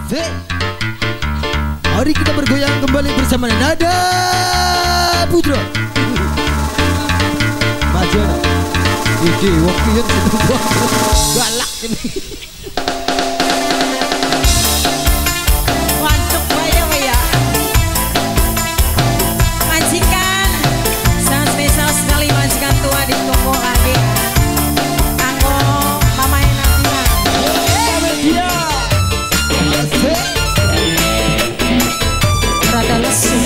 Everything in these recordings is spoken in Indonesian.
Mari kita bergoyang kembali bersama Nada Putra. Maju anak. Iki waktu yang sedang galak ini. Mantap ya. Majikan, sangat spesial sekali majikan tua di toko lagi. Kanggo mama Nadia. Rada lesu.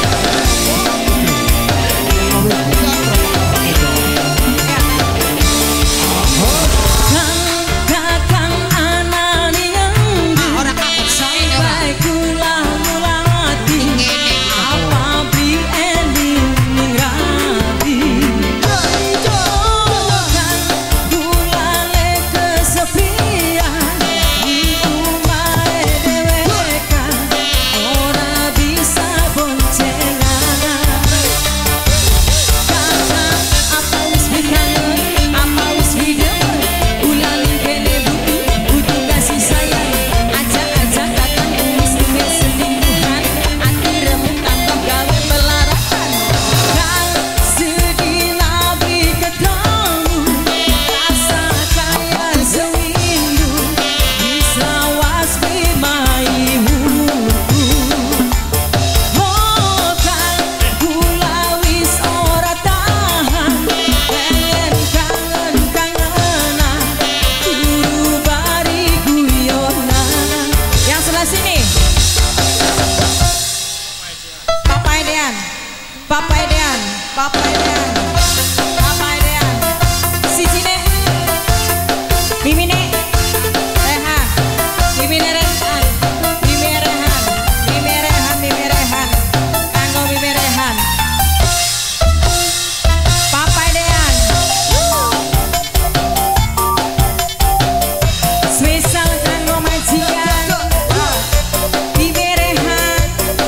Papa Edean, si Cine, Mimine, Rehan, Mimine Rehan, Kanggo Mimi Rehan, Papa Edean, spesial kanggo majikan, Mimi Rehan.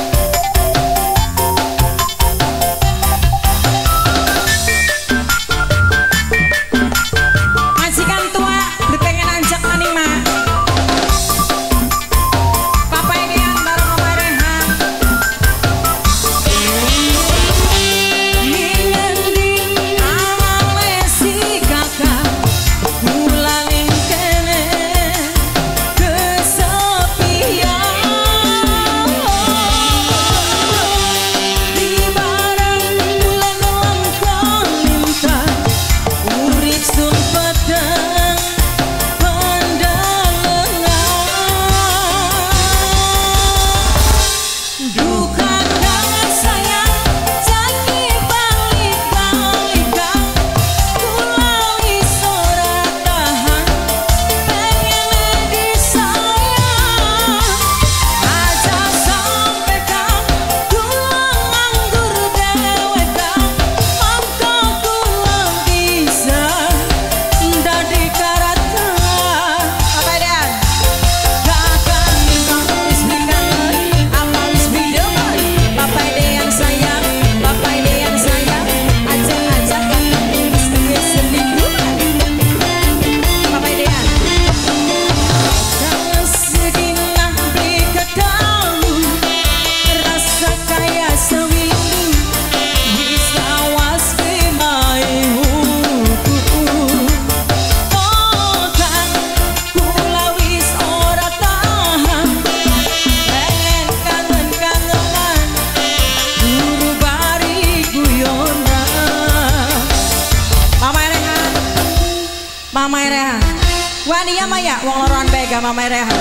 Mama Rehan, wani ya Maya, wong loron bega Mama Rehan.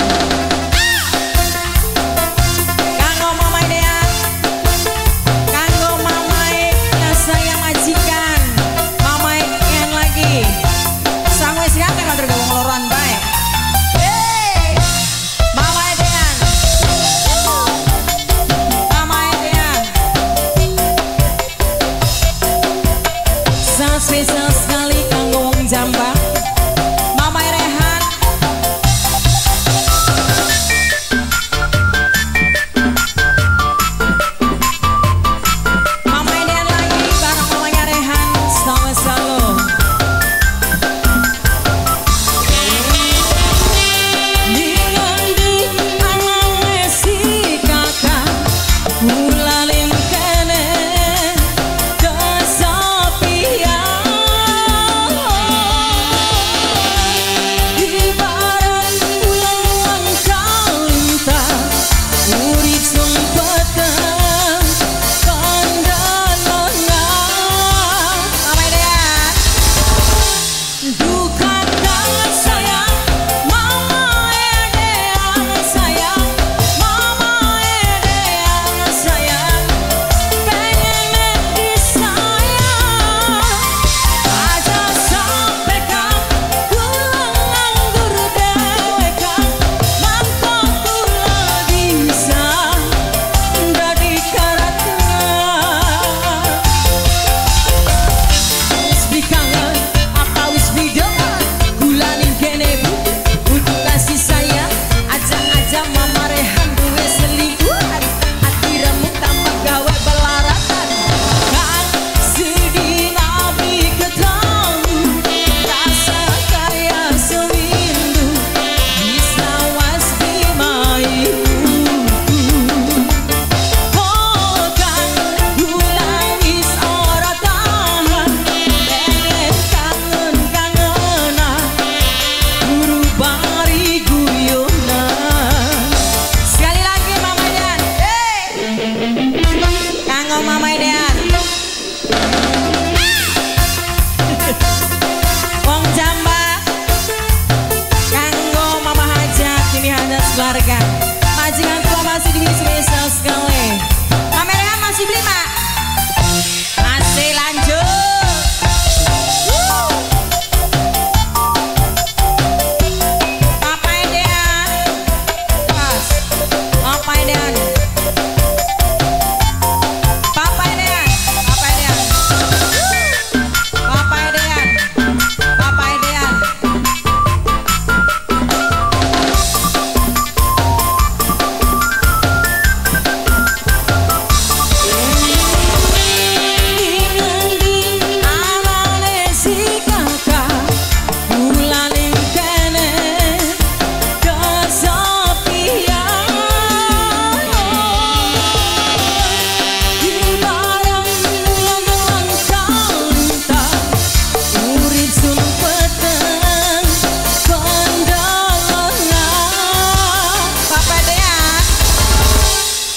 Kanggo Mama Edean, kanggo Mama saya majikan, Mama yang lagi. Sangwe siapa yang nggak wong loron baik. Mama Edean, Mama Edean, sangat spesial sekali kanggo wong Jambang. Mama Rehan.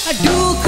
Aduh